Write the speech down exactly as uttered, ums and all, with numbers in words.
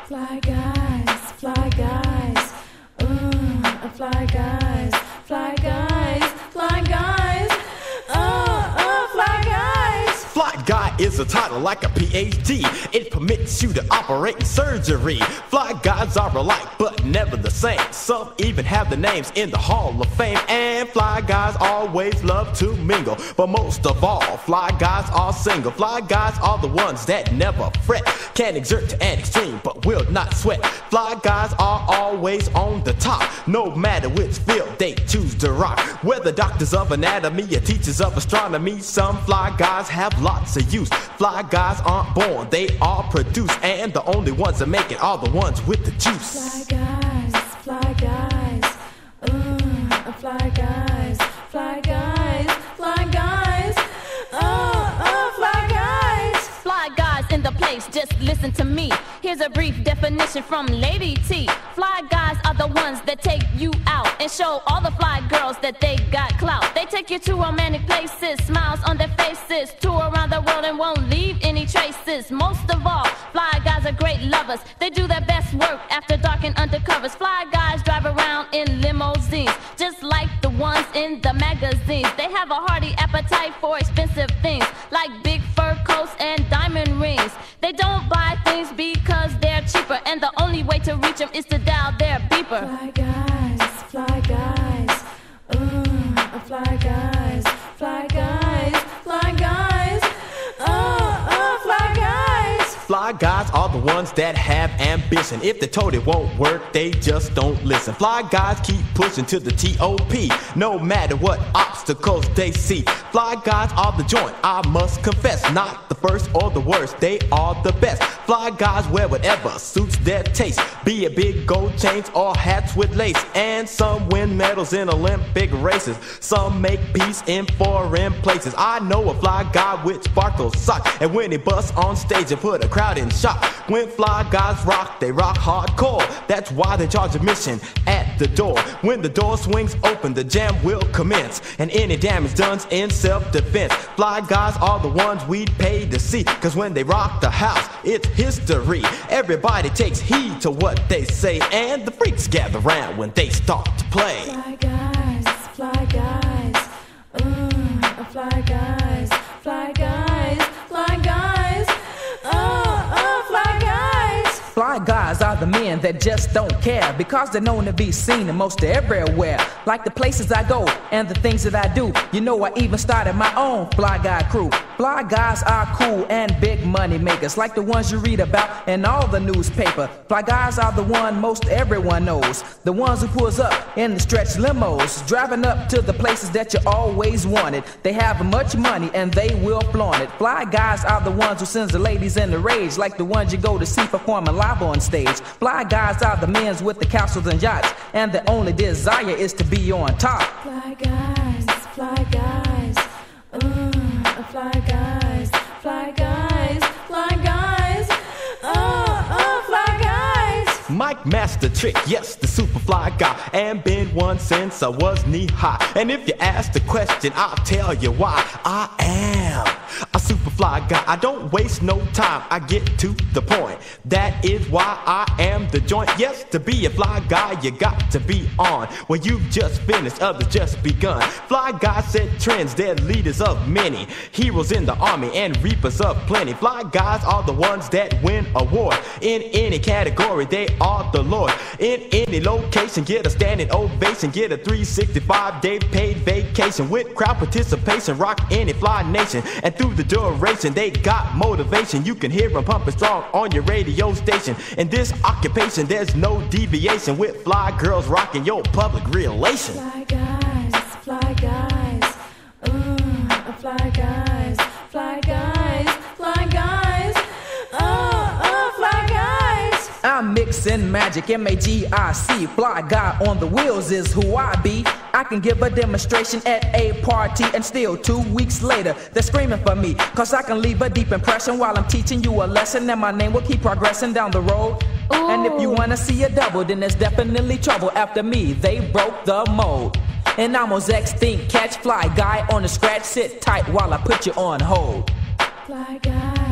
Fly guys, fly guys, uh, fly guys, fly guys, fly guys, uh, uh, fly guys. Fly Guy is a title like a P H D. It permits you to operate in surgery. Fly Guys are alike, but never the same. Some even have the names in the Hall of Fame. And Fly Guys always love to mingle. But most of all, Fly Guys are single. Fly Guys are the ones that never fret. Can exert to an extreme, but will not sweat. Fly Guys are always on the top. No matter which field they choose to rock. Whether doctors of anatomy or teachers of astronomy, some Fly Guys have lots of use. Fly Guys aren't born, they are produced. And the only ones that make it are the ones with the juice. Fly guys, fly guys, uh, fly guys, fly guys, fly guys, uh, uh, fly guys. Fly guys in the place, just listen to me. Here's a brief definition from Lady T. Fly guys are the ones that take you out and show all the fly girls that they got clout. They take you to romantic places, smiles on their faces, tour around the world and won't leave any traces. Most of all, fly guys are great lovers. They do their best work after dark and undercovers. Fly guys drive around in limousines, just like the ones in the magazines. They have a hearty appetite for expensive things, like big fur coats and diamond rings. They don't buy things because they're cheaper, and the only way to reach them is to dial their beeper. Fly guys, fly guys, uh, fly guys, fly guys, fly guys, uh, uh, fly guys. Fly Guys are the ones that have ambition. If they're told it won't work, they just don't listen. Fly Guys keep pushing to the T O P, no matter what obstacles they see. Fly Guys are the joint, I must confess. Not the first or the worst, they are the best. Fly Guys wear whatever suits their taste, be it big gold chains or hats with lace. And some win medals in Olympic races, some make peace in foreign places. I know a fly guy with sparkle socks, and when he busts on stage and put a crowd in shock. When Fly Guys rock, they rock hardcore. That's why they charge admission at the door. When the door swings open, the jam will commence, and any damage done's in self-defense. Fly Guys are the ones we'd pay to see, cause when they rock the house, it's history. Everybody takes heed to what they say, and the freaks gather round when they start to play. Fly guys, fly guys, uh, fly guys, fly guys, fly guys, uh, uh, fly guys. Fly guys are the men that just don't care, because they're known to be seen in most everywhere. Like the places I go and the things that I do. You know, I even started my own Fly Guy crew. Fly guys are cool and big money makers, like the ones you read about in all the newspaper. Fly guys are the one most everyone knows, the ones who pulls up in the stretch limos, driving up to the places that you always wanted. They have much money and they will flaunt it. Fly guys are the ones who sends the ladies in the rage, like the ones you go to see performing live on stage. Fly guys are the men with the castles and yachts, and the only desire is to be on top. Fly guys, fly guys, uh, fly guys, fly guys, fly guys, uh, uh, fly guys. Mike Master Trick, yes, the super fly guy, and been one since I was knee high. And if you ask the question, I'll tell you why. I am a super fly guy. I don't waste no time, I get to the point. That is why I am the joint. Yes, to be a fly guy, you got to be on. Well, you've just finished, others just begun. Fly guys set trends, they're leaders of many, heroes in the army and reapers of plenty. Fly guys are the ones that win awards. In any category, they are the Lord. In any location, get a standing ovation, get a three sixty-five day paid vacation with crowd participation. Rock any fly nation, and through the duration, they got motivation. You can hear them pumping strong on your radio station. In this occupation, there's no deviation, with fly girls rocking your public relations. Fly guys, fly guys, uh, fly guys, fly guys, fly guys, uh, uh, fly guys. I'm mixing magic, M A G I C. Fly guy on the wheels is who I be. I can give a demonstration at a party, and still two weeks later they're screaming for me, cause I can leave a deep impression while I'm teaching you a lesson, and my name will keep progressing down the road. Ooh. And if you wanna see a double, then there's definitely trouble. After me, they broke the mold, and I'm on extinct. Catch Fly Guy on the scratch, sit tight while I put you on hold. Fly guys.